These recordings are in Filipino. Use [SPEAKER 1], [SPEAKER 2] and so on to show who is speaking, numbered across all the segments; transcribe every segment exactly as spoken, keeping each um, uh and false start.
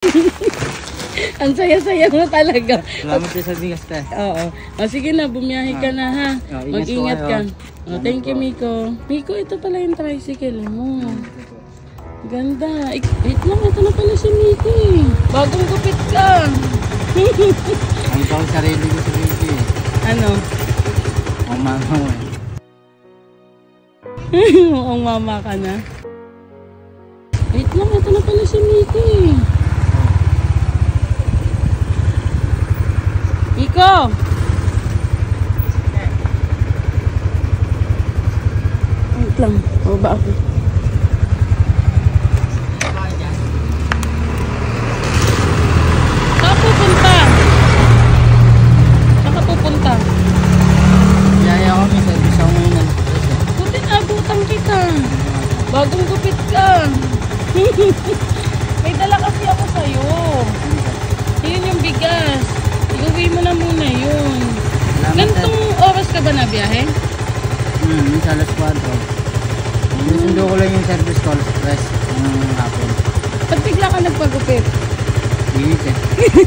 [SPEAKER 1] Ang saya-saya mo talaga.
[SPEAKER 2] Salamat din sa bigas, te.
[SPEAKER 1] Oo. O sige na, bumiyahe ka na ha.
[SPEAKER 2] Oh, ingat
[SPEAKER 1] Mag-ingat
[SPEAKER 2] po
[SPEAKER 1] ka.
[SPEAKER 2] kayo.
[SPEAKER 1] O, thank you, Miko. Miko, ito pala yung tricycle mo. Ganda. Ik wait lang, ito na pala si Miko eh. Bagong gupit ka.
[SPEAKER 2] Ang ikaw sarili ko sa bigas eh.
[SPEAKER 1] Ano?
[SPEAKER 2] Ang mama mo eh.
[SPEAKER 1] Mukhang mama ka na. Wait lang, ito na pala si Miko eh. Miko! Wait lang, mababa ako. Saan pupunta? Saan ka pupunta?
[SPEAKER 2] Yaya ko, may service ako ngayon na nakapres eh.
[SPEAKER 1] Buti nabutan kita. Bagong gupit ka. May dala kasi ako sa'yo. Yun yung bigas. Iuwi mo na muna yun. Gantong oras ka ba na biyahe?
[SPEAKER 2] Hmm, minsan alas kwatro. Sinusundo ko lang yung service call express ng hapon.
[SPEAKER 1] Ba't bigla ka nagpagupit?
[SPEAKER 2] Bilis eh.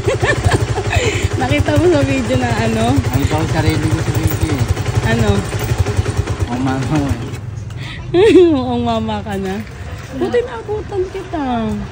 [SPEAKER 1] Nakita mo sa video na ano?
[SPEAKER 2] Ang ikaw sarili ko sa bigas eh.
[SPEAKER 1] Ano?
[SPEAKER 2] Ang mama mo eh.
[SPEAKER 1] Mukhang mama ka na. Buti naabutan kita.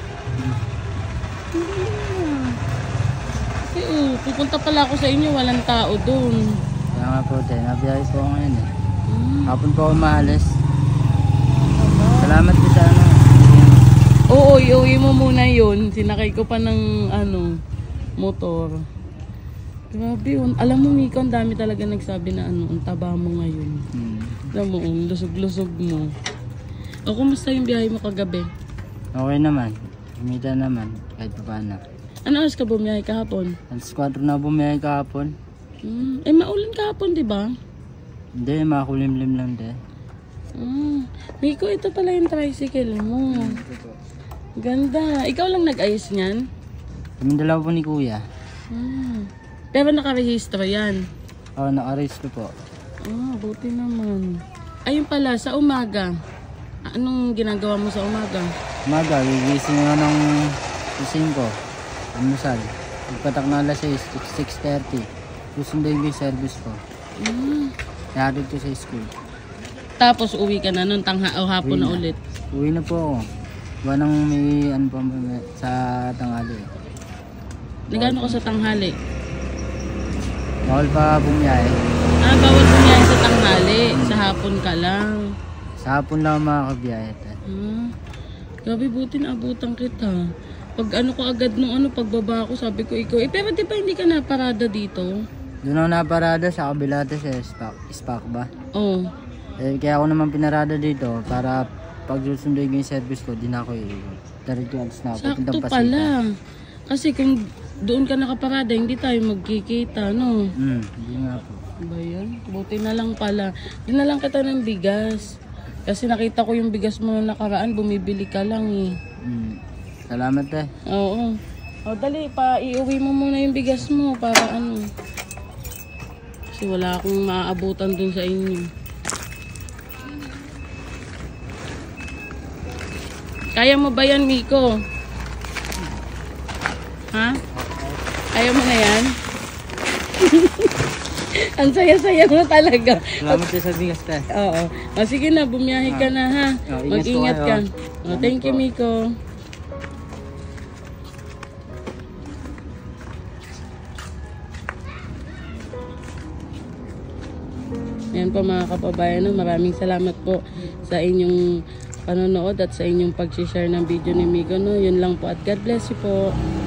[SPEAKER 1] Hindi na. Kasi oh, pupunta pala ako sa inyo, walang tao dun.
[SPEAKER 2] Kaya nga po, te. Nabiyahe po ako ngayon eh.
[SPEAKER 1] Hmm.
[SPEAKER 2] Hapon po ako maalis. Salamat po sa ano.
[SPEAKER 1] Oo, iuwi mo muna yun. Sinakay ko pa ng ano, motor. Grabe yun. Alam mo, Miko, ang dami talaga nagsabi na ano, ang taba mo ngayon.
[SPEAKER 2] Hmm.
[SPEAKER 1] Alam mo, ang lusog-lusog mo. O, kumusta yung biyahe mo kagabi?
[SPEAKER 2] Okay naman. Kumita naman. Kahit pa paano.
[SPEAKER 1] Ano oras ka bumiyahe kahapon?
[SPEAKER 2] alas kwatro na bumiyahe kahapon.
[SPEAKER 1] Hmm. Eh, maulan kahapon, di ba?
[SPEAKER 2] Hindi, makulimlim lang de.
[SPEAKER 1] Hmm. Miko, ito pala yung tricycle mo. Ganda. Ikaw lang nag-ayos niyan?
[SPEAKER 2] Kaming dalawa po ni kuya.
[SPEAKER 1] Hmm. Pero nakarehistro yan.
[SPEAKER 2] Oo, oh, naka-race ko po.
[SPEAKER 1] Ah, buti naman. Ayun pala, sa umaga. Anong ginagawa mo sa umaga?
[SPEAKER 2] Umaga, gigising nga ng singko. Almusal. Pagpatak na alas six thirty. Susunduin ko yung service ko.
[SPEAKER 1] Hmm.
[SPEAKER 2] Nahatid ko sa school.
[SPEAKER 1] Tapos uwi ka na nun, tangha o hapon
[SPEAKER 2] Uwi
[SPEAKER 1] na
[SPEAKER 2] na.
[SPEAKER 1] ulit.
[SPEAKER 2] Uwi na po ako. Gawa nang may ano pa may, sa tanghali.
[SPEAKER 1] Nagano ka sa tanghali?
[SPEAKER 2] Bawal pa bumiyahe.
[SPEAKER 1] Ah, bawal mo yan sa tanghali. Sa hapon ka lang.
[SPEAKER 2] Sa hapon lang makakabiyahe.
[SPEAKER 1] Ah, gabi buti na abutan kita. Pag ano ko agad nung ano, pagbaba ko, sabi ko ikaw. Eh, pero di ba hindi ka naparada dito?
[SPEAKER 2] Doon ako naparada sa kabila sa Spak, Spak ba?
[SPEAKER 1] Oo.
[SPEAKER 2] Eh, kaya ako naman pinarada dito para pag susunduin ko yung service ko, di na ako iiwan. Diretso alis na ako.
[SPEAKER 1] Sakto
[SPEAKER 2] Pupuntang Pasita.
[SPEAKER 1] pala. Kasi kung doon ka nakaparada, hindi tayo magkikita, no?
[SPEAKER 2] Hmm, hindi nga po.
[SPEAKER 1] Ba yan? Buti na lang pala. Di na lang kita ng bigas. Kasi nakita ko yung bigas mo nakaraan, bumibili ka lang eh.
[SPEAKER 2] Hmm. Salamat eh.
[SPEAKER 1] Oo. O dali, pa iuwi mo muna yung bigas mo para ano. Kasi wala akong maaabutan dun sa inyo. Kaya mo ba yan, Miko? Ha? Kaya mo na yan? Ang saya-saya mo talaga.
[SPEAKER 2] Salamat din sa bigas te.
[SPEAKER 1] Oo. O sige na, bumiyahe ka na ha.
[SPEAKER 2] Oh, ingat
[SPEAKER 1] Mag-ingat
[SPEAKER 2] po
[SPEAKER 1] ka.
[SPEAKER 2] kayo.
[SPEAKER 1] O, thank you,
[SPEAKER 2] po.
[SPEAKER 1] Miko. Ayan po mga kababayan, no? Maraming salamat po sa inyong panonood at sa inyong pag-share ng video ni Miko. No? Yun lang po at God bless you po.